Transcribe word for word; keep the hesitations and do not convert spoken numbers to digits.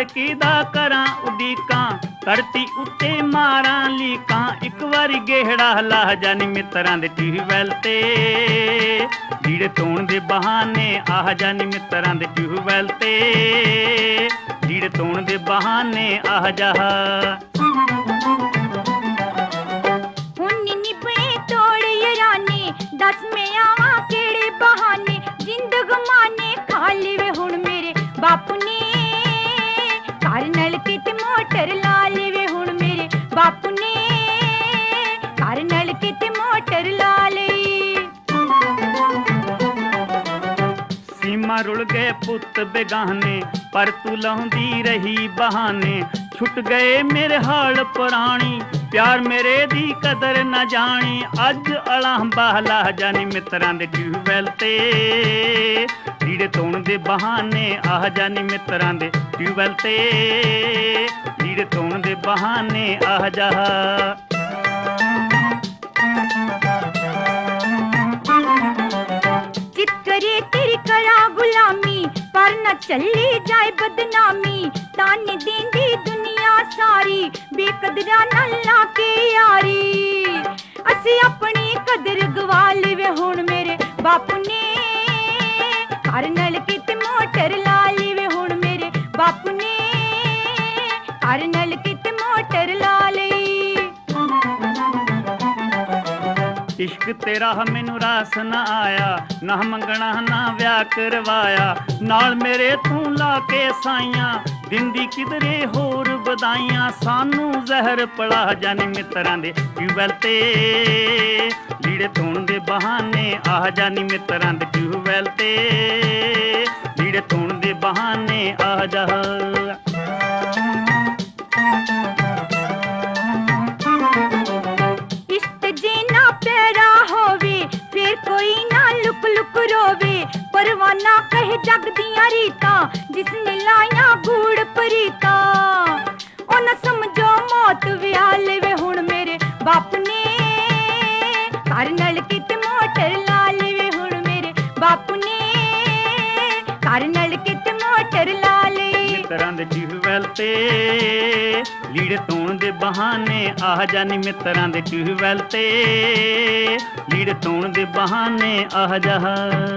किदा करा उडीकां धरती उत्ते मारां लीकां एक वारी गेहड़ा ला जानी मित्रां दे ट्यूबवैल ते लीड़े धोण दे बहाने आह जानी मित्रां दे ट्यूबवैल ते लीड़े धोण दे बहाने आह जाहा दस में आवा केड़े बहाने जिंदग माने खाली वे हुण मेरे बापू ने घर नलके ते मोटर ला ले वे हुण मेरे बापू ने घर नलके ते मोटर ला ले। सीमा रुल गए पुत बेगाने पर तू लाउंदी रही बहाने छुट गए मेरे हाल पुरानी प्यार मेरे दी कदर न जानी अज अलांबा ला जानी मित्रां दे ट्यूबवैल ते लीड़े धोण दे बहाने आह जानी मित्रां दे ट्यूबवैल ते लीड़े धोण दे बहाने आह जाहा चित करे तेरी करा गुलामी पर न चली जाए बदनामी ताने देंदी दुनिया सारी बेकदरा न लाके यारी असी अपनी कदर गवा लेवे हुण मेरे बापू ने घर नलके ते मोटर ला लेवे हुण मेरे बापू ने घर नलके ते मोटर ला ले। इश्क तेरा मैनू रास ना आया ना मंगना ना व्याह करवाया नाल मेरे तू ला के साइयां दिंदी किधरे होर बधाइयां सानू जहर पड़ा जानी मित्रां दे ट्यूबवैल ते लीड़े धोण दे बहाने आह जानी मित्रां दे ट्यूबवैल ते लीड़े धोण दे बहाने आह जाहा कोई ना लुक लुक रोवे परवाना कहे जग दियां रीतां जिसने लाया गूड़ परीता ओ न समझो मौत विआह लेवे हुण मेरे बापू ने घर नलके ते मोटर ला लेवे हुण मेरे बापू ने घर नलके ते मोटर ला ले। मित्रां दे ट्यूबवैल ते लीड़े धोण दे बहाने आह जानी मित्रां दे ट्यूबवैल ते लीड़े धोण दे बहाने आह जाहा।